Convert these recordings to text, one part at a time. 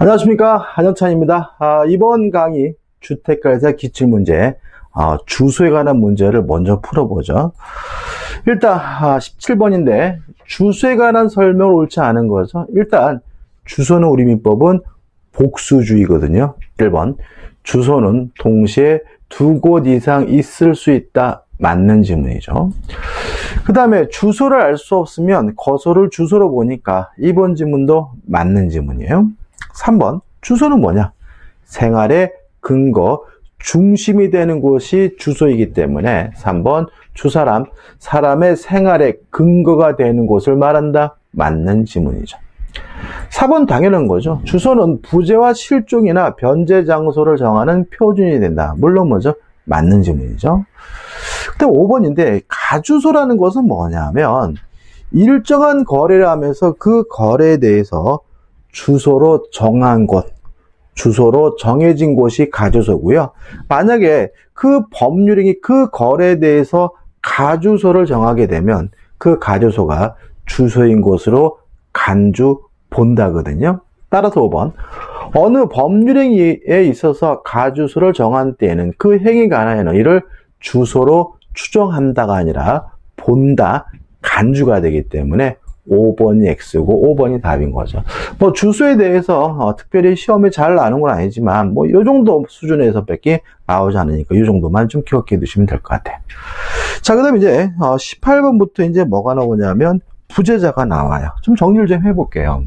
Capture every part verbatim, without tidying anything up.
안녕하십니까, 한영찬입니다. 아, 이번 강의 주택가에서 기출문제, 아, 주소에 관한 문제를 먼저 풀어보죠. 일단 아, 십칠 번인데 주소에 관한 설명을 옳지 않은 거죠. 일단 주소는 우리 민법은 복수주의거든요. 일 번 주소는 동시에 두 곳 이상 있을 수 있다. 맞는 지문이죠. 그 다음에 주소를 알 수 없으면 거소를 주소로 보니까 이 번 지문도 맞는 지문이에요. 삼 번 주소는 뭐냐? 생활의 근거, 중심이 되는 곳이 주소이기 때문에 삼 번 주사람, 사람의 생활의 근거가 되는 곳을 말한다. 맞는 지문이죠. 사 번 당연한 거죠. 주소는 부재와 실종이나 변재 장소를 정하는 표준이 된다. 물론 뭐죠? 맞는 지문이죠. 근데 오 번인데 가주소라는 것은 뭐냐면 일정한 거래를 하면서 그 거래에 대해서 주소로 정한 곳, 주소로 정해진 곳이 가주소고요. 만약에 그 법률이 그 거래에 대해서 가주소를 정하게 되면 그 가주소가 주소인 곳으로 간주 본다거든요. 따라서 오 번 어느 법률행위에 있어서 가주소를 정한 때에는 그 행위가 하나에는 이를 주소로 추정한다가 아니라 본다, 간주가 되기 때문에 오 번이 X고 오 번이 답인 거죠. 뭐 주소에 대해서 어, 특별히 시험에 잘 나오는 건 아니지만 뭐 이 정도 수준에서밖에 나오지 않으니까 이 정도만 좀 기억해 두시면 될 것 같아요. 자, 그다음 이제 어, 십팔 번부터 이제 뭐가 나오냐면 부재자가 나와요. 좀 정리를 좀 해볼게요.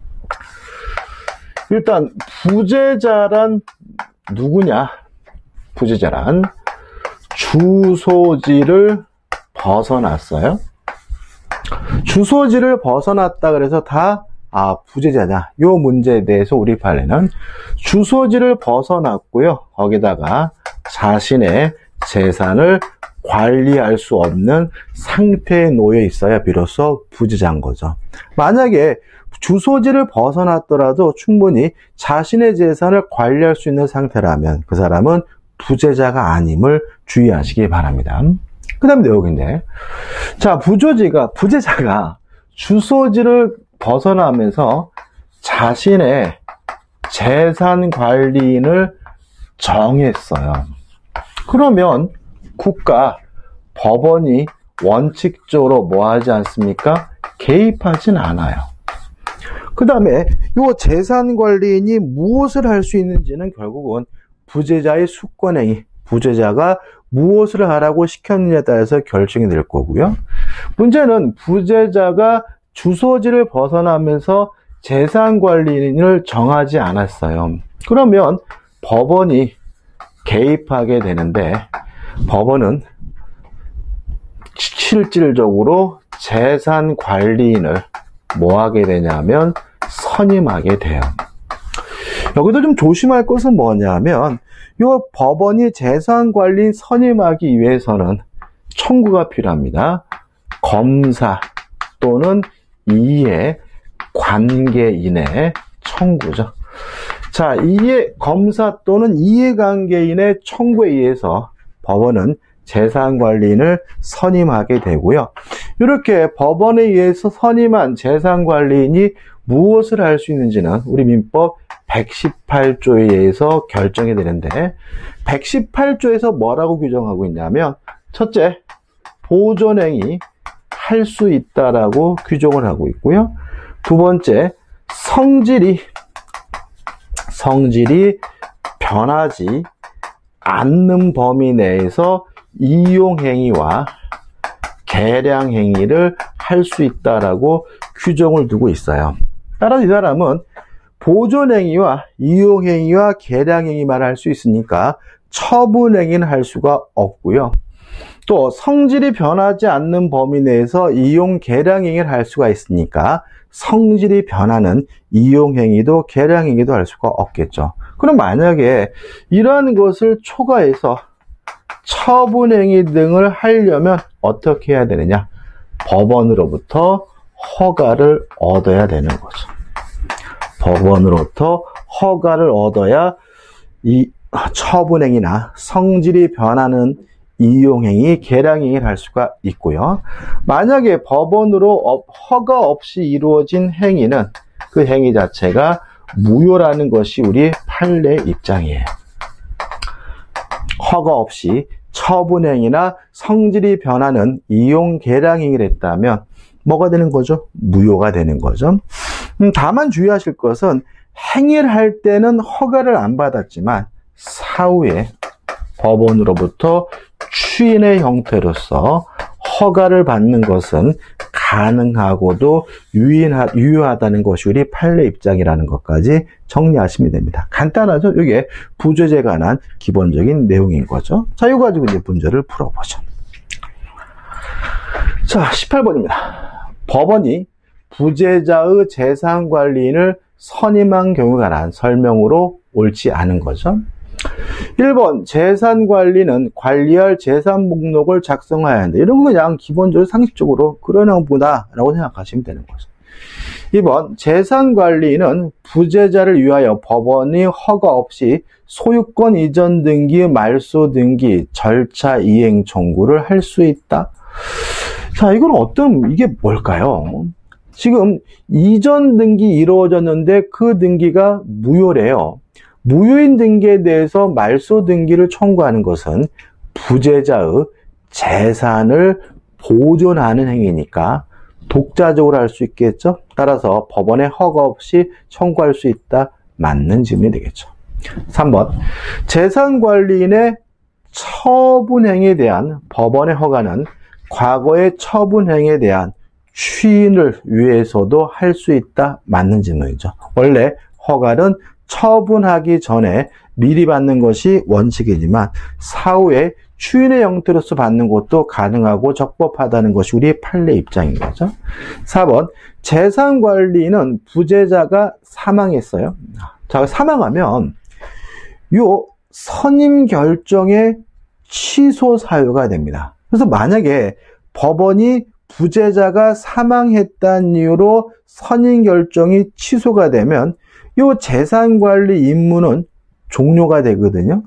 일단 부재자란 누구냐? 부재자란 주소지를 벗어났어요. 주소지를 벗어났다 그래서 다 아, 부재자냐? 요 문제에 대해서 우리 판례는 주소지를 벗어났고요. 거기다가 자신의 재산을 관리할 수 없는 상태에 놓여 있어야 비로소 부재자인 거죠. 만약에 주소지를 벗어났더라도 충분히 자신의 재산을 관리할 수 있는 상태라면 그 사람은 부재자가 아님을 주의하시기 바랍니다. 그 다음에 내용인데, 자, 부조지가, 부재자가 주소지를 벗어나면서 자신의 재산 관리인을 정했어요. 그러면 국가, 법원이 원칙적으로 뭐 하지 않습니까? 개입하진 않아요. 그 다음에 이 재산 관리인이 무엇을 할 수 있는지는 결국은 부재자의 수권행위, 부재자가 무엇을 하라고 시켰느냐에 따라서 결정이 될 거고요. 문제는 부재자가 주소지를 벗어나면서 재산관리인을 정하지 않았어요. 그러면 법원이 개입하게 되는데 법원은 실질적으로 재산관리인을 뭐 하게 되냐면 선임하게 돼요. 여기도 좀 조심할 것은 뭐냐면 이 법원이 재산관리인 선임하기 위해서는 청구가 필요합니다. 검사 또는 이해 관계인의 청구죠. 자, 이해 검사 또는 이해관계인의 청구에 의해서 법원은 재산관리인을 선임하게 되고요. 이렇게 법원에 의해서 선임한 재산관리인이 무엇을 할 수 있는지는 우리 민법 백십팔 조에 의해서 결정이 되는데 백십팔 조에서 뭐라고 규정하고 있냐면 첫째, 보존행위 할 수 있다라고 규정을 하고 있고요. 두 번째, 성질이 성질이 변하지 않는 범위 내에서 이용행위와 개량행위를 할 수 있다라고 규정을 두고 있어요. 따라서 이 사람은 보존행위와 이용행위와 개량행위만 할 수 있으니까 처분행위는 할 수가 없고요. 또 성질이 변하지 않는 범위 내에서 이용 개량행위를 할 수가 있으니까 성질이 변하는 이용행위도 개량행위도 할 수가 없겠죠. 그럼 만약에 이러한 것을 초과해서 처분행위 등을 하려면 어떻게 해야 되느냐? 법원으로부터 허가를 얻어야 되는 거죠. 법원으로부터 허가를 얻어야 이 처분행위나 성질이 변하는 이용행위, 개량행위를 할 수가 있고요. 만약에 법원으로 허가 없이 이루어진 행위는 그 행위 자체가 무효라는 것이 우리 판례 입장이에요. 허가 없이 처분행위나 성질이 변하는 이용 계량행위를 했다면 뭐가 되는 거죠? 무효가 되는 거죠. 음, 다만 주의하실 것은 행위를 할 때는 허가를 안 받았지만 사후에 법원으로부터 추인의 형태로서 허가를 받는 것은 가능하고도 유인하, 유효하다는 것이 우리 판례 입장이라는 것까지 정리하시면 됩니다. 간단하죠? 이게 부재자에 관한 기본적인 내용인 거죠. 자, 이거 가지고 이제 문제를 풀어보죠. 자, 십팔 번입니다. 법원이 부재자의 재산관리인을 선임한 경우에 관한 설명으로 옳지 않은 거죠. 일 번, 재산관리는 관리할 재산 목록을 작성해야 한다. 이런 거 그냥 기본적으로 상식적으로 그러나 보다 라고 생각하시면 되는 거죠. 이 번, 재산관리는 부재자를 위하여 법원이 허가 없이 소유권 이전 등기, 말소 등기, 절차 이행 청구를 할 수 있다. 자, 이건 어떤, 이게 뭘까요? 지금 이전 등기 이루어졌는데 그 등기가 무효래요. 무효인 등기에 대해서 말소 등기를 청구하는 것은 부재자의 재산을 보존하는 행위니까 독자적으로 할 수 있겠죠. 따라서 법원의 허가 없이 청구할 수 있다. 맞는 질문이 되겠죠. 삼 번, 재산관리인의 처분행위에 대한 법원의 허가는 과거의 처분행위에 대한 추인을 위해서도 할 수 있다. 맞는 질문이죠. 원래 허가는 처분하기 전에 미리 받는 것이 원칙이지만 사후에 추인의 형태로서 받는 것도 가능하고 적법하다는 것이 우리의 판례 입장인 거죠. 사 번, 재산관리인은 부재자가 사망했어요. 자, 사망하면 요 선임 결정의 취소 사유가 됩니다. 그래서 만약에 법원이 부재자가 사망했다는 이유로 선임 결정이 취소가 되면 이 재산관리 임무는 종료가 되거든요.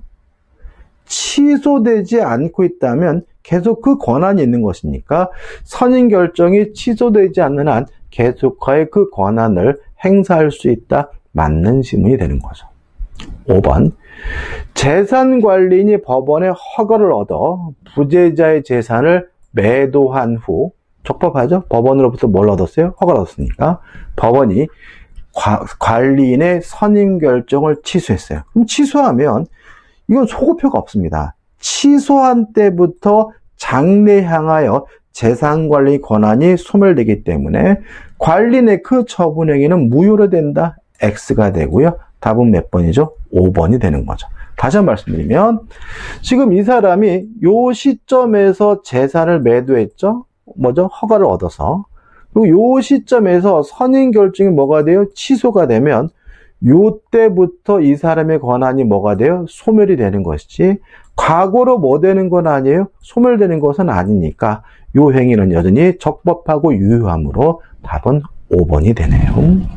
취소되지 않고 있다면 계속 그 권한이 있는 것이니까 선임 결정이 취소되지 않는 한 계속하여 그 권한을 행사할 수 있다. 맞는 질문이 되는 거죠. 오 번, 재산관리인이 법원의 허가를 얻어 부재자의 재산을 매도한 후, 적법하죠? 법원으로부터 뭘 얻었어요? 허가를 얻었으니까 법원이 과, 관리인의 선임 결정을 취소했어요. 그럼 취소하면 이건 소급효가 없습니다. 취소한 때부터 장래 향하여 재산관리 권한이 소멸되기 때문에 관리인의 그 처분행위는 무효로 된다. X가 되고요. 답은 몇 번이죠? 오 번이 되는 거죠. 다시 한번 말씀드리면 지금 이 사람이 요 시점에서 재산을 매도했죠? 뭐죠? 허가를 얻어서. 그리고 요 시점에서 선임 결정이 뭐가 돼요? 취소가 되면 요 때부터 이 사람의 권한이 뭐가 돼요? 소멸이 되는 것이지 과거로 뭐 되는 건 아니에요? 소멸되는 것은 아니니까 요 행위는 여전히 적법하고 유효하므로 답은 오 번이 되네요.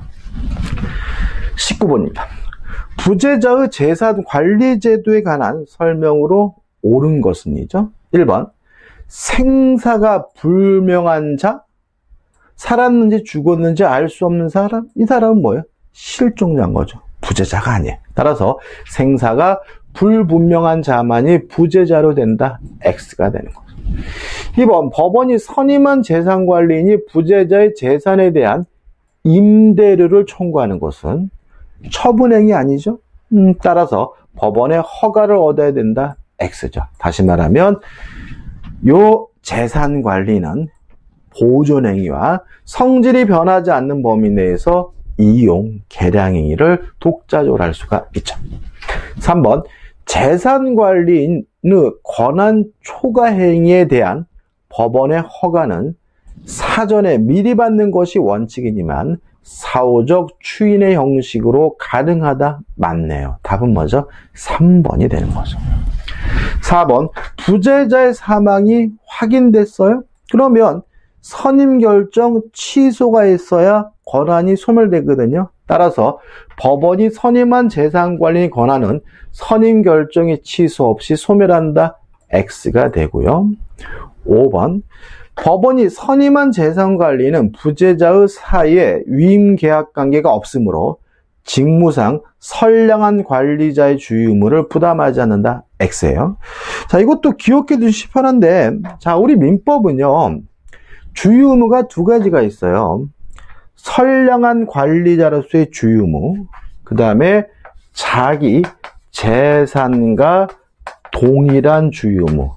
십구 번입니다. 부재자의 재산 관리 제도에 관한 설명으로 옳은 것은이죠. 일 번, 생사가 불명한 자, 살았는지 죽었는지 알 수 없는 사람, 이 사람은 뭐예요? 실종자인 거죠. 부재자가 아니에요. 따라서 생사가 불분명한 자만이 부재자로 된다. X가 되는 거죠. 이 번, 법원이 선임한 재산관리인이 부재자의 재산에 대한 임대료를 청구하는 것은 처분행위 아니죠? 음, 따라서 법원의 허가를 얻어야 된다. X죠. 다시 말하면 요 재산관리는 보존행위와 성질이 변하지 않는 범위 내에서 이용, 계량행위를 독자적으로 할 수가 있죠. 삼 번, 재산관리인의 권한 초과행위에 대한 법원의 허가는 사전에 미리 받는 것이 원칙이지만 사후적 추인의 형식으로 가능하다. 맞네요. 답은 뭐죠? 삼 번이 되는 거죠. 사 번, 부재자의 사망이 확인됐어요? 그러면 선임 결정 취소가 있어야 권한이 소멸되거든요. 따라서 법원이 선임한 재산관리 권한은 선임 결정이 취소 없이 소멸한다. X가 되고요. 오 번, 법원이 선임한 재산관리는 부재자의 사이에 위임계약 관계가 없으므로 직무상 선량한 관리자의 주의 의무를 부담하지 않는다. X예요. 자, 이것도 기억해 두시기 편한데, 자, 우리 민법은요, 주의 의무가 두 가지가 있어요. 선량한 관리자로서의 주의 의무, 그 다음에 자기 재산과 동일한 주의 의무.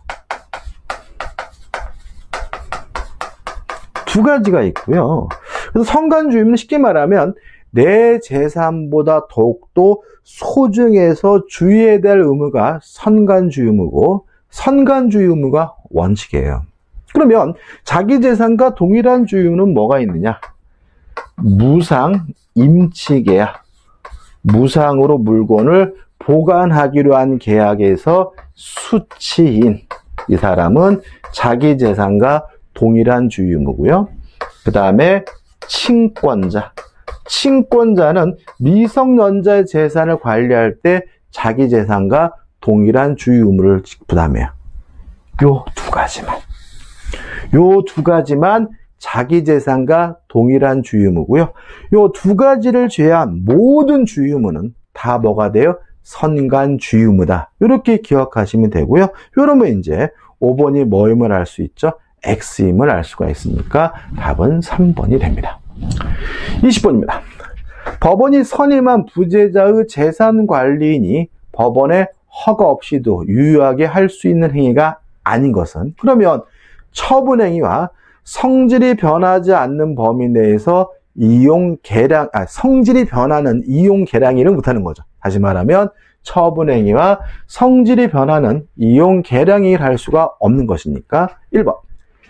두 가지가 있고요. 그래서 선관주의 의무는 쉽게 말하면 내 재산보다 더욱더 소중해서 주의해야 될 의무가 선관주의 의무고, 선관주의 의무가 원칙이에요. 그러면 자기 재산과 동일한 주의 의무는 뭐가 있느냐? 무상 임치계약. 무상으로 물건을 보관하기로 한 계약에서 수취인 이 사람은 자기 재산과 동일한 주의 의무고요. 그 다음에 친권자. 친권자는 미성년자의 재산을 관리할 때 자기 재산과 동일한 주의 의무를 부담해요. 요 두 가지만. 요 두 가지만 자기 재산과 동일한 주의 의무고요. 요 두 가지를 제외한 모든 주의 의무는 다 뭐가 돼요? 선관 주의 의무다. 이렇게 기억하시면 되고요. 이러면 이제 오 번이 뭐임을 알 수 있죠? X임을 알 수가 있으니까 답은 삼 번이 됩니다. 이십 번입니다. 법원이 선임한 부재자의 재산 관리인이 법원의 허가 없이도 유효하게 할 수 있는 행위가 아닌 것은, 그러면 처분행위와 성질이 변하지 않는 범위 내에서 이용 계량, 아, 성질이 변하는 이용 계량일을 못하는 거죠. 다시 말하면 처분행위와 성질이 변하는 이용 계량일을 할 수가 없는 것이니까 일 번.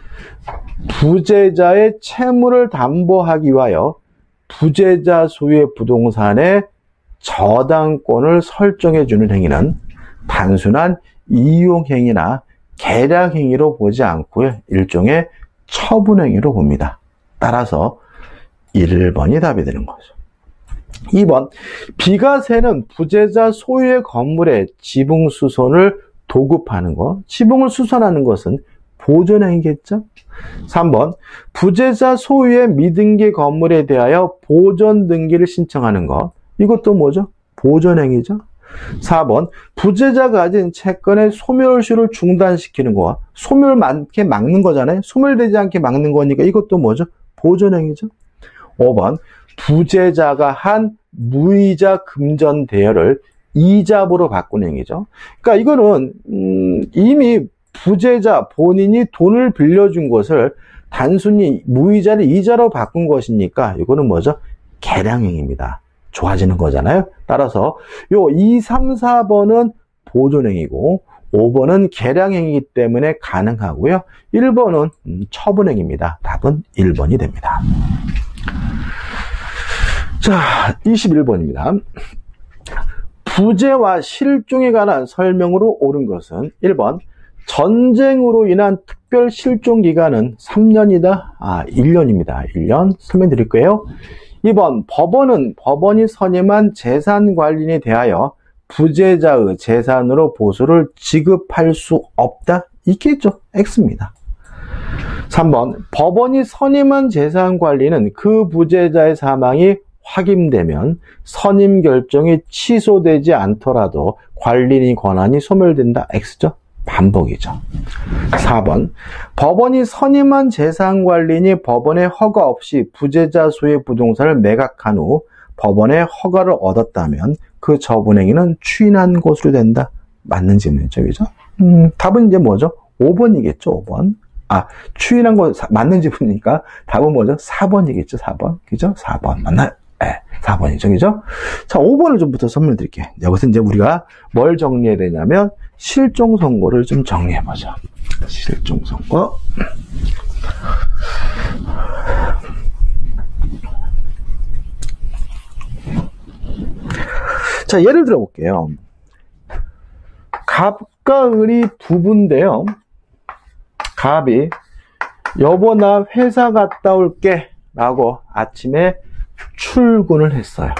부재자의 채무를 담보하기 위하여 부재자 소유의 부동산의 저당권을 설정해 주는 행위는 단순한 이용행위나 계량행위로 보지 않고요. 일종의 처분행위로 봅니다. 따라서 일 번이 답이 되는 거죠. 이 번. 비과세는 부재자 소유의 건물에 지붕수선을 도급하는 것. 지붕을 수선하는 것은 보존행위겠죠? 삼 번. 부재자 소유의 미등기 건물에 대하여 보존 등기를 신청하는 것. 이것도 뭐죠? 보존행위죠? 사 번. 부재자가 가진 채권의 소멸시효를 중단시키는 거와 소멸 많게 막는 거잖아요. 소멸되지 않게 막는 거니까 이것도 뭐죠? 보존행위죠? 오 번. 부재자가 한 무이자 금전 대여를 이자보로 바꾸는 행위죠. 그러니까 이거는 음, 이미 부재자 본인이 돈을 빌려준 것을 단순히 무이자를 이자로 바꾼 것이니까 이거는 뭐죠? 계량행위입니다. 좋아지는 거잖아요. 따라서 요 이, 삼, 사 번은 보존행위고 오 번은 계량행위이기 때문에 가능하고요. 일 번은 처분행위입니다. 답은 일 번이 됩니다. 자, 이십일 번입니다. 부재와 실종에 관한 설명으로 옳은 것은 일 번. 전쟁으로 인한 특별 실종 기간은 삼 년이다. 아, 일 년입니다. 일 년 설명드릴 거예요. 이 번. 법원은 법원이 선임한 재산관리인에 대하여 부재자의 재산으로 보수를 지급할 수 없다. 있겠죠. X입니다. 삼 번. 법원이 선임한 재산관리는 그 부재자의 사망이 확인되면 선임 결정이 취소되지 않더라도 관리인의 권한이 소멸된다. X죠. 반복이죠. 사 번. 법원이 선임한 재산관리인이 법원의 허가 없이 부재자 소유의 부동산을 매각한 후 법원의 허가를 얻었다면 그 처분행위는 추인한 것으로 된다. 맞는 질문이죠. 그죠? 음, 답은 이제 뭐죠? 오 번이겠죠. 오 번. 아, 추인한 거 맞는 질문이니까 답은 뭐죠? 사 번이겠죠. 사 번. 그죠? 사 번. 맞나요? 네, 사 번이죠. 그죠? 자, 오 번을 좀부터 설명 드릴게요. 여기서 이제 우리가 뭘 정리해야 되냐면 실종 선고를 좀 정리해 보죠. 실종 선고. 자, 예를 들어 볼게요. 갑과 을이 두 분인데요. 갑이 여보 나 회사 갔다 올게 라고 아침에 출근을 했어요.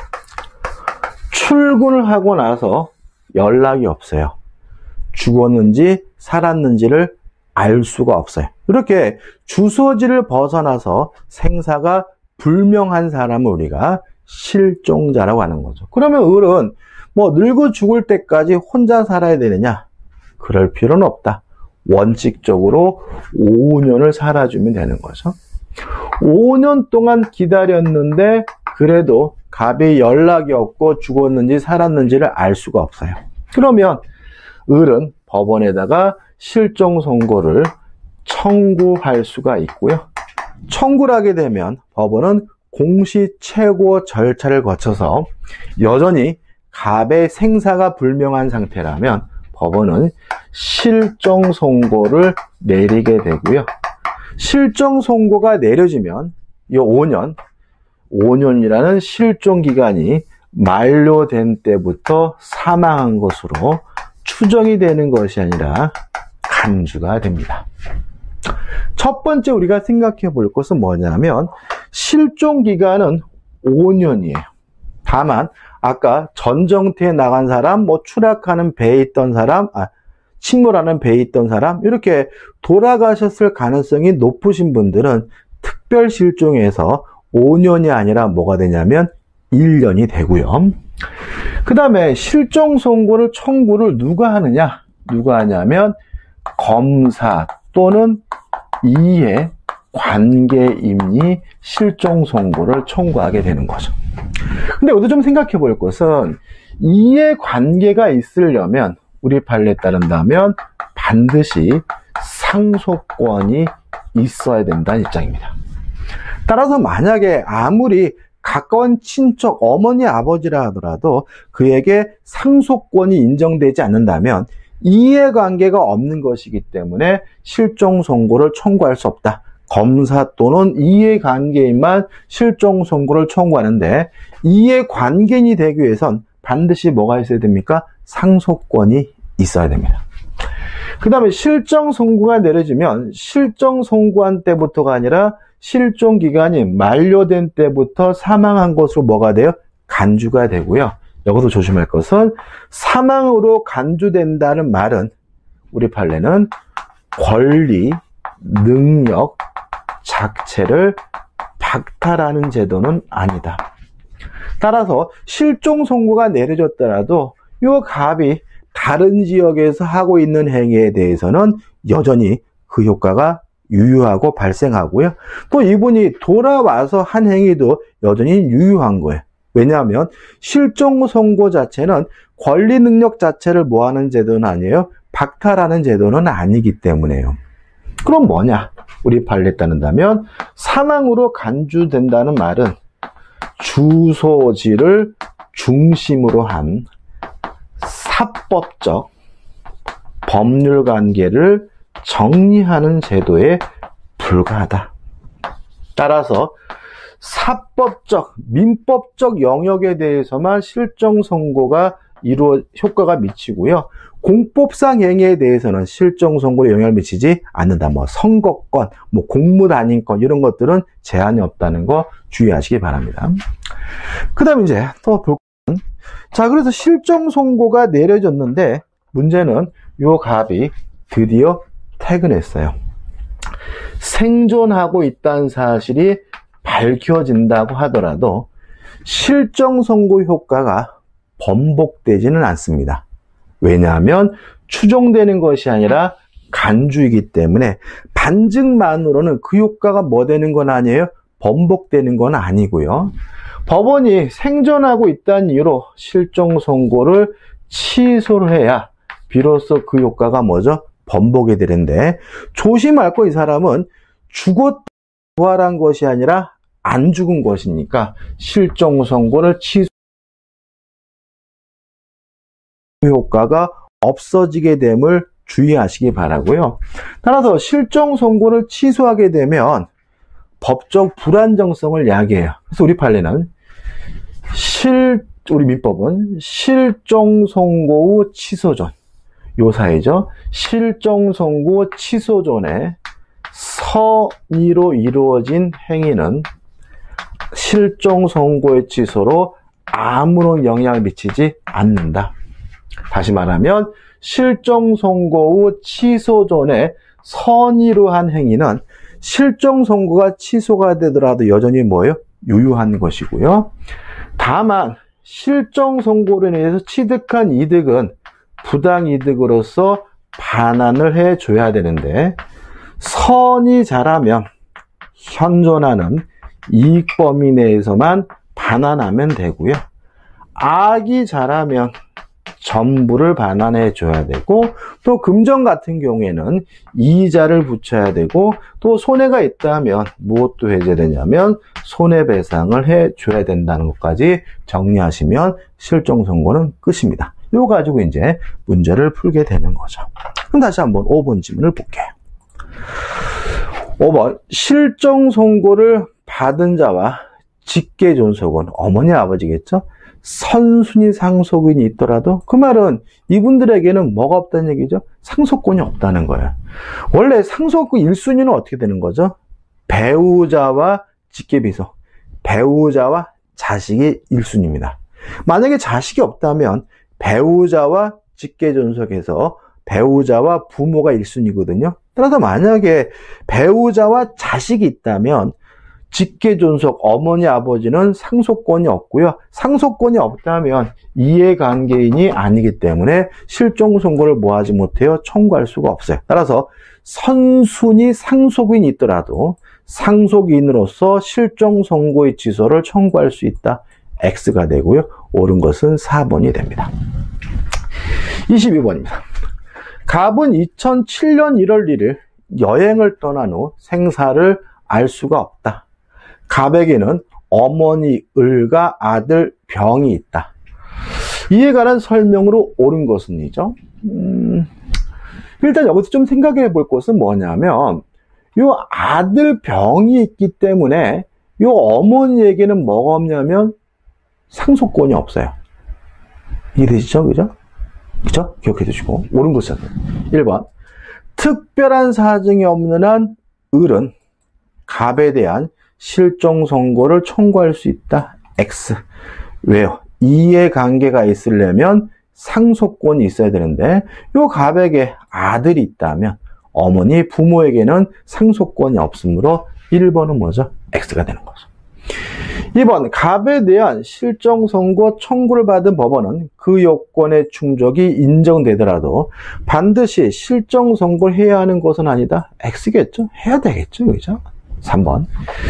출근을 하고 나서 연락이 없어요. 죽었는지 살았는지를 알 수가 없어요. 이렇게 주소지를 벗어나서 생사가 불명한 사람을 우리가 실종자라고 하는 거죠. 그러면 을은 뭐 늙어 죽을 때까지 혼자 살아야 되느냐? 그럴 필요는 없다. 원칙적으로 오 년을 살아주면 되는 거죠. 오 년 동안 기다렸는데 그래도 갑이 연락이 없고 죽었는지 살았는지를 알 수가 없어요. 그러면 을은 법원에다가 실종 선고를 청구할 수가 있고요. 청구를 하게 되면 법원은 공시최고 절차를 거쳐서 여전히 갑의 생사가 불명한 상태라면 법원은 실종 선고를 내리게 되고요. 실종 선고가 내려지면 이 오 년, 오 년이라는 실종 기간이 만료된 때부터 사망한 것으로 추정이 되는 것이 아니라 간주가 됩니다. 첫 번째 우리가 생각해 볼 것은 뭐냐면 실종 기간은 오 년이에요. 다만 아까 전정태에 나간 사람, 뭐 추락하는 배에 있던 사람, 아, 침몰하는 배에 있던 사람 이렇게 돌아가셨을 가능성이 높으신 분들은 특별 실종에서 오 년이 아니라 뭐가 되냐면 일 년이 되고요. 그 다음에 실종 선고를 청구를 누가 하느냐? 누가 하냐면 검사 또는 이해 관계인이 실종 선고를 청구하게 되는 거죠. 근데 여기서 좀 생각해 볼 것은 이해 관계가 있으려면 우리 판례에 따른다면 반드시 상속권이 있어야 된다는 입장입니다. 따라서 만약에 아무리 가까운 친척, 어머니, 아버지라 하더라도 그에게 상속권이 인정되지 않는다면 이해관계가 없는 것이기 때문에 실종 선고를 청구할 수 없다. 검사 또는 이해관계인만 실종 선고를 청구하는데 이해관계인이 되기 위해선 반드시 뭐가 있어야 됩니까? 상속권이 있어야 됩니다. 그 다음에 실종 선고가 내려지면 실종 선고한 때부터가 아니라 실종 기간이 만료된 때부터 사망한 것으로 뭐가 돼요? 간주가 되고요. 여기서 조심할 것은 사망으로 간주된다는 말은 우리 판례는 권리, 능력 자체를 박탈하는 제도는 아니다. 따라서 실종 선고가 내려졌더라도 이 갑이 다른 지역에서 하고 있는 행위에 대해서는 여전히 그 효과가 유효하고 발생하고요. 또 이분이 돌아와서 한 행위도 여전히 유효한 거예요. 왜냐하면 실종 선고 자체는 권리 능력 자체를 뭐하는 제도는 아니에요. 박탈하는 제도는 아니기 때문에요. 그럼 뭐냐? 우리 판례에 따른다면 사망으로 간주된다는 말은 주소지를 중심으로 한 사법적 법률 관계를 정리하는 제도에 불과하다. 따라서 사법적, 민법적 영역에 대해서만 실종 선고가 이루어 효과가 미치고요. 공법상 행위에 대해서는 실종 선고에 영향을 미치지 않는다. 뭐 선거권, 뭐 공무단임권 이런 것들은 제한이 없다는 거 주의하시기 바랍니다. 그다음 이제 또 볼 것은 자 그래서 실종 선고가 내려졌는데 문제는 요 갑이 드디어 퇴근했어요. 생존하고 있다는 사실이 밝혀진다고 하더라도 실종 선고 효과가 번복되지는 않습니다. 왜냐하면 추정되는 것이 아니라 간주이기 때문에 반증만으로는 그 효과가 뭐 되는 건 아니에요? 번복되는 건 아니고요. 법원이 생존하고 있다는 이유로 실종 선고를 취소를 해야 비로소 그 효과가 뭐죠? 번복이 되는데 조심할 거 이 사람은 죽었다 부활한 것이 아니라 안 죽은 것이니까 실종 선고를 취소 효과가 없어지게 됨을 주의하시기 바라고요. 따라서 실종 선고를 취소하게 되면 법적 불안정성을 야기해요. 그래서 우리 판례는 실 우리 민법은 실종 선고 후 취소 전 요 사이죠. 실종 선고 취소 전에 선의로 이루어진 행위는 실종 선고의 취소로 아무런 영향을 미치지 않는다. 다시 말하면 실종 선고 후 취소 전에 선의로 한 행위는 실종 선고가 취소가 되더라도 여전히 뭐예요? 유효한 것이고요. 다만 실정 선고로 인해서 취득한 이득은 부당이득으로서 반환을 해줘야 되는데, 선이 자라면 현존하는 이익 범위 내에서만 반환하면 되고요. 악이 자라면 전부를 반환해 줘야 되고, 또 금전 같은 경우에는 이자를 붙여야 되고, 또 손해가 있다면 무엇도 해제되냐면 손해배상을 해 줘야 된다는 것까지 정리하시면 실정 선고는 끝입니다. 이거 가지고 이제 문제를 풀게 되는 거죠. 그럼 다시 한번 오 번 지문을 볼게요. 오 번, 실정 선고를 받은 자와 직계존속은 어머니 아버지겠죠? 선순위 상속인이 있더라도, 그 말은 이분들에게는 뭐가 없다는 얘기죠? 상속권이 없다는 거예요. 원래 상속권 일 순위는 어떻게 되는 거죠? 배우자와 직계비속, 배우자와 자식이 일 순위입니다. 만약에 자식이 없다면 배우자와 직계존속에서 배우자와 부모가 일 순위거든요. 따라서 만약에 배우자와 자식이 있다면 직계존속 어머니 아버지는 상속권이 없고요. 상속권이 없다면 이해관계인이 아니기 때문에 실종 선고를 뭐하지 못해요? 청구할 수가 없어요. 따라서 선순위 상속인이 있더라도 상속인으로서 실종 선고의 취소를 청구할 수 있다. X가 되고요. 옳은 것은 사 번이 됩니다. 이십이 번입니다. 갑은 이천칠 년 일월 일일 여행을 떠난 후 생사를 알 수가 없다. 갑에게는 어머니 을과 아들 병이 있다. 이에 관한 설명으로 옳은 것은이죠. 음, 일단 여기서 좀 생각해 볼 것은 뭐냐면, 요 아들 병이 있기 때문에 요 어머니에게는 뭐가 없냐면 상속권이 없어요. 이해되시죠? 그죠? 그죠? 기억해 두시고. 옳은 것은 일 번, 특별한 사정이 없는 한 을은 갑에 대한 실종 선고를 청구할 수 있다. X. 왜요? 이해관계가 있으려면 상속권이 있어야 되는데, 요 갑에게 아들이 있다면 어머니 부모에게는 상속권이 없으므로 일 번은 뭐죠? X가 되는 거죠. 이 번, 갑에 대한 실정 선고 청구를 받은 법원은 그 요건의 충족이 인정되더라도 반드시 실정 선고를 해야 하는 것은 아니다. X겠죠? 해야 되겠죠? 그죠? 삼 번,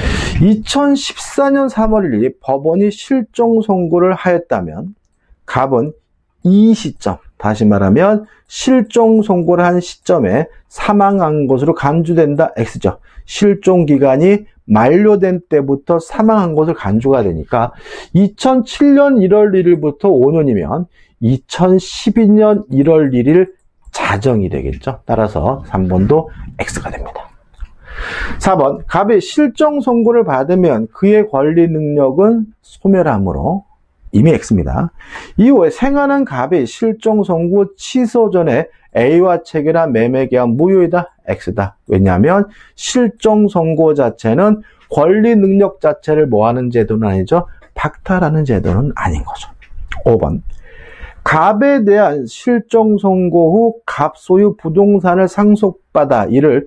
이천십사 년 삼월 일 일 법원이 실종 선고를 하였다면 갑은 이 시점, 다시 말하면 실종 선고를 한 시점에 사망한 것으로 간주된다. X죠. 실종 기간이 만료된 때부터 사망한 것을 간주가 되니까 이천칠 년 일월 일일부터 오 년이면 이천십이 년 일월 일일 자정이 되겠죠. 따라서 삼 번도 X가 됩니다. 사 번, 갑이 실정 선고를 받으면 그의 권리 능력은 소멸하므로 이미 X입니다. 이후에 생하는 갑이 실정 선고 취소 전에 A와 체결한 매매 계약 무효이다. X다. 왜냐하면 실정 선고 자체는 권리 능력 자체를 뭐하는 제도는 아니죠. 박탈하는 제도는 아닌 거죠. 오 번, 갑에 대한 실정 선고 후 갑 소유 부동산을 상속받아 이를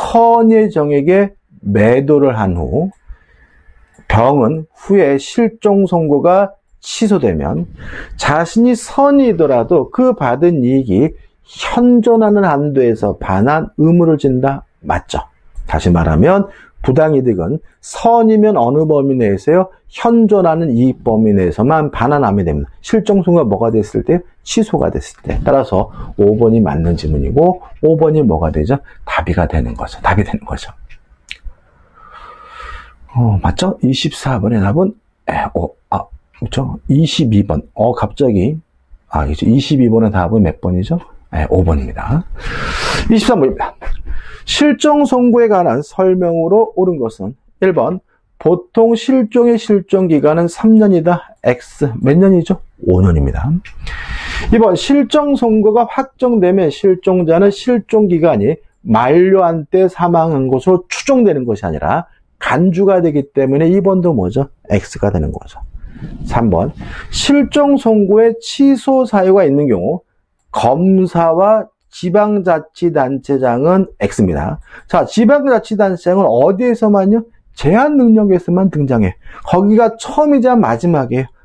선예정에게 매도를 한 후 병은 후에 실종 선고가 취소되면 자신이 선이더라도 그 받은 이익이 현존하는 한도에서 반환 의무를 진다. 맞죠? 다시 말하면 부당이득은 선이면 어느 범위 내에서요? 현존하는 이익 범위 내에서만 반환하면 됩니다. 실종 선고가 뭐가 됐을 때? 취소가 됐을 때. 따라서 오 번이 맞는 지문이고 오 번이 뭐가 되죠? 답이가 되는 거죠. 답이 되는 거죠. 어, 맞죠? 이십사 번의 답은 에, 어, 아, 그렇죠? 이십이 번. 어, 갑자기 아, 이제 이십이 번의 답은 몇 번이죠? 네, 오 번입니다. 이십삼 번입니다. 실종 선고에 관한 설명으로 옳은 것은 일 번, 보통 실종의 실종 기간은 삼 년이다. X. 몇 년이죠? 오 년입니다. 이 번, 실종 선고가 확정되면 실종자는 실종 기간이 만료한 때 사망한 것으로 추정되는 것이 아니라 간주가 되기 때문에 이 번도 뭐죠? X가 되는 거죠. 삼 번, 실종 선고에 취소 사유가 있는 경우 검사와 지방자치단체장은 X입니다. 자, 지방자치단체장은 어디에서만요? 제한 능력에서만 등장해. 거기가 처음이자 마지막이에요.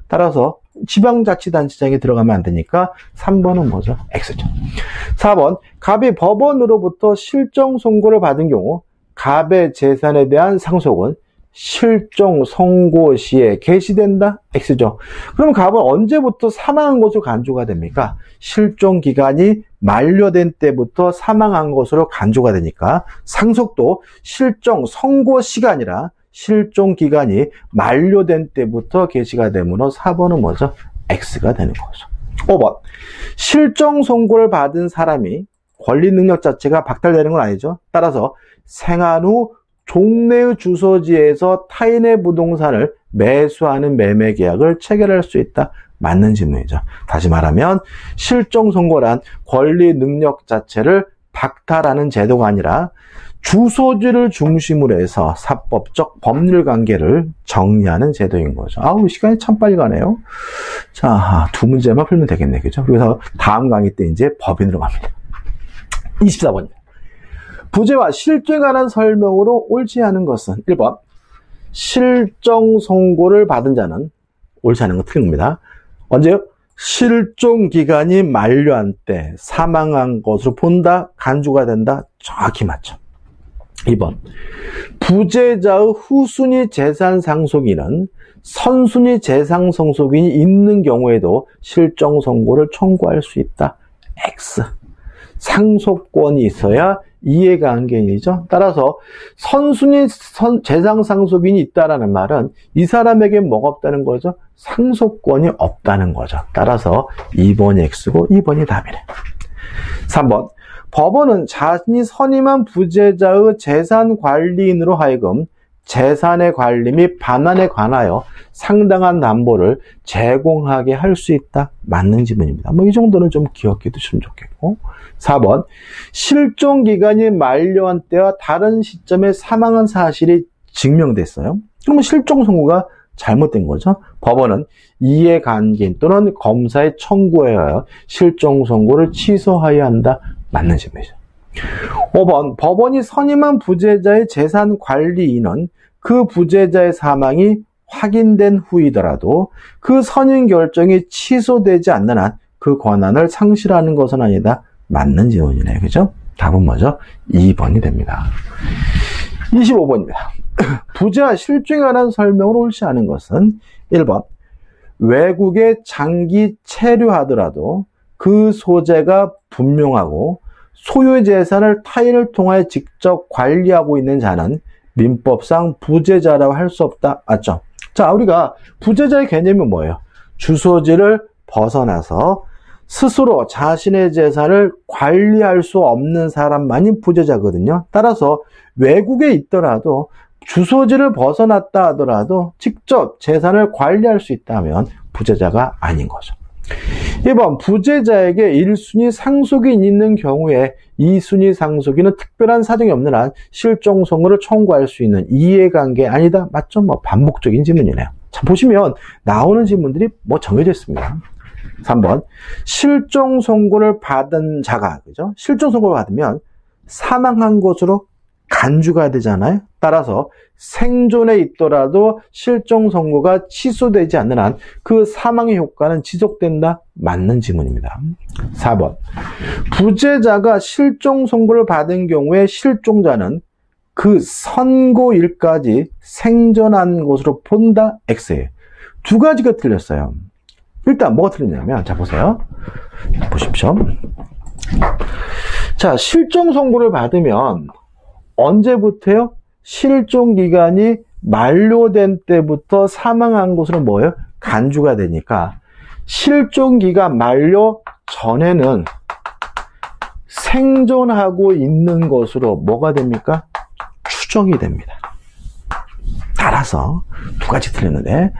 따라서 지방자치단체장에 들어가면 안 되니까 삼 번은 뭐죠? X죠. 사 번, 갑이 법원으로부터 실정 선고를 받은 경우 갑의 재산에 대한 상속은 실종 선고 시에 개시된다? X죠. 그럼 갑은 언제부터 사망한 것으로 간주가 됩니까? 실종 기간이 만료된 때부터 사망한 것으로 간주가 되니까 상속도 실종 선고 시가 아니라 실종 기간이 만료된 때부터 개시가 되므로 사 번은 뭐죠? X가 되는 거죠. 오 번, 실종 선고를 받은 사람이 권리 능력 자체가 박탈되는 건 아니죠. 따라서 생한 후 종래의 주소지에서 타인의 부동산을 매수하는 매매 계약을 체결할 수 있다. 맞는 질문이죠. 다시 말하면 실종 선고란 권리 능력 자체를 박탈하는 제도가 아니라 주소지를 중심으로 해서 사법적 법률 관계를 정리하는 제도인 거죠. 아우, 시간이 참 빨리 가네요. 자, 두 문제만 풀면 되겠네. 그죠? 그래서 다음 강의 때 이제 법인으로 갑니다. 이십사 번입니다. 부재와 실종에 관한 설명으로 옳지 않은 것은 일 번, 실종 선고를 받은 자는 옳지 않은 건 틀린 겁니다. 언제요? 실종 기간이 만료한 때 사망한 것으로 본다, 간주가 된다. 정확히 맞죠. 이 번, 부재자의 후순위 재산 상속인은 선순위 재산 상속인이 있는 경우에도 실종 선고를 청구할 수 있다. X. 상속권이 있어야 이해관계인이죠. 따라서 선순위 선, 재산 상속인이 있다라는 말은 이 사람에게 뭐가 없다는 거죠? 상속권이 없다는 거죠. 따라서 이 번이 X고 이 번이 답이래. 삼 번, 법원은 자신이 선임한 부재자의 재산 관리인으로 하여금 재산의 관리 및 반환에 관하여 상당한 담보를 제공하게 할 수 있다. 맞는 지문입니다. 뭐 이 정도는 좀 기억해 두시면 좋겠고. 사 번, 실종 기간이 만료한 때와 다른 시점에 사망한 사실이 증명됐어요. 그러면 실종 선고가 잘못된 거죠. 법원은 이해관계인 또는 검사의 청구에 하여 실종 선고를 취소하여야 한다. 맞는 질문이죠. 오 번, 법원이 선임한 부재자의 재산 관리인은 그 부재자의 사망이 확인된 후이더라도 그 선임 결정이 취소되지 않는 한 그 권한을 상실하는 것은 아니다. 맞는 질문이네요. 그죠? 답은 뭐죠? 이 번이 됩니다. 이십오 번입니다. 부재와 실종에 관한 설명을 옳지 않은 것은 일 번, 외국에 장기 체류하더라도 그 소재가 분명하고 소유의 재산을 타인을 통하여 직접 관리하고 있는 자는 민법상 부재자라고 할 수 없다. 맞죠? 자, 우리가 부재자의 개념이 뭐예요? 주소지를 벗어나서 스스로 자신의 재산을 관리할 수 없는 사람만이 부재자거든요. 따라서 외국에 있더라도 주소지를 벗어났다 하더라도 직접 재산을 관리할 수 있다면 부재자가 아닌 거죠. 이 번, 부재자에게 일 순위 상속인이 있는 경우에 이 순위 상속인은 특별한 사정이 없는 한 실종 선고를 청구할 수 있는 이해관계 아니다. 맞죠? 뭐 반복적인 질문이네요. 자, 보시면 나오는 질문들이 뭐 정해져 있습니다. 삼 번, 실종 선고를 받은 자가, 그죠? 실종 선고를 받으면 사망한 것으로 간주가 되잖아요. 따라서 생존에 있더라도 실종 선고가 취소되지 않는 한 그 사망의 효과는 지속된다. 맞는 지문입니다. 사 번, 부재자가 실종 선고를 받은 경우에 실종자는 그 선고일까지 생존한 것으로 본다. X예요. 두 가지가 틀렸어요. 일단 뭐가 틀렸냐면, 자 보세요. 보십시오. 자, 실종 선고를 받으면 언제부터요? 실종 기간이 만료된 때부터 사망한 것으로 뭐예요? 간주가 되니까 실종 기간 만료 전에는 생존하고 있는 것으로 뭐가 됩니까? 추정이 됩니다. 따라서 두 가지 틀렸는데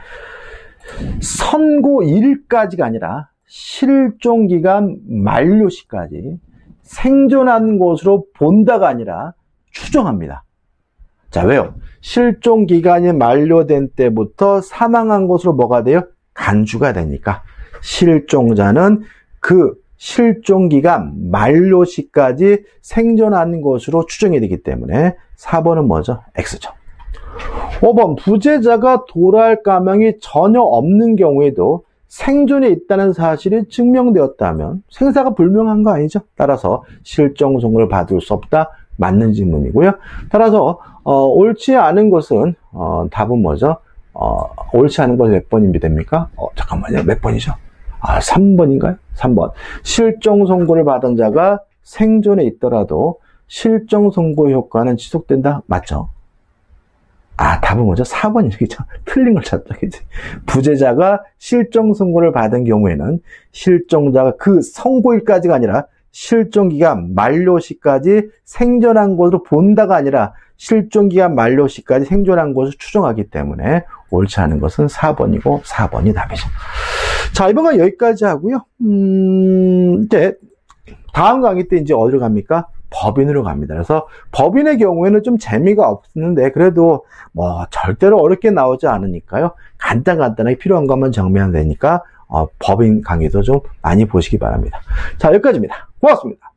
선고일까지가 아니라 실종 기간 만료 시까지 생존한 것으로 본다가 아니라 추정합니다. 자, 왜요? 실종 기간이 만료된 때부터 사망한 것으로 뭐가 돼요? 간주가 되니까 실종자는 그 실종 기간 만료 시까지 생존한 것으로 추정이 되기 때문에 사 번은 뭐죠? X죠. 오 번 부재자가 도랄 가망이 전혀 없는 경우에도 생존에 있다는 사실이 증명되었다면 생사가 불명한 거 아니죠? 따라서 실종 선고를 받을 수 없다. 맞는 질문이고요. 따라서 어, 옳지 않은 것은 어, 답은 뭐죠? 어, 옳지 않은 것은 몇 번이 됩니까? 어, 잠깐만요. 몇 번이죠? 아, 삼 번인가요? 삼 번. 실종 선고를 받은 자가 생존에 있더라도 실종 선고 효과는 지속된다. 맞죠? 아, 답은 뭐죠? 사 번이죠. 틀린 걸 찾다. 그치? 부재자가 실종 선고를 받은 경우에는 실종자가 그 선고일까지가 아니라 실종기간 만료시까지 생존한 것으로 본다가 아니라 실종기간 만료시까지 생존한 것을 추정하기 때문에 옳지 않은 것은 사 번이고 사 번이 답이죠. 자, 이번 강의 여기까지 하고요. 음, 이제 다음 강의 때 이제 어디로 갑니까? 법인으로 갑니다. 그래서 법인의 경우에는 좀 재미가 없는데 그래도 뭐 절대로 어렵게 나오지 않으니까요. 간단간단하게 필요한 것만 정리하면 되니까 어, 법인 강의도 좀 많이 보시기 바랍니다. 자, 여기까지입니다. 고맙습니다.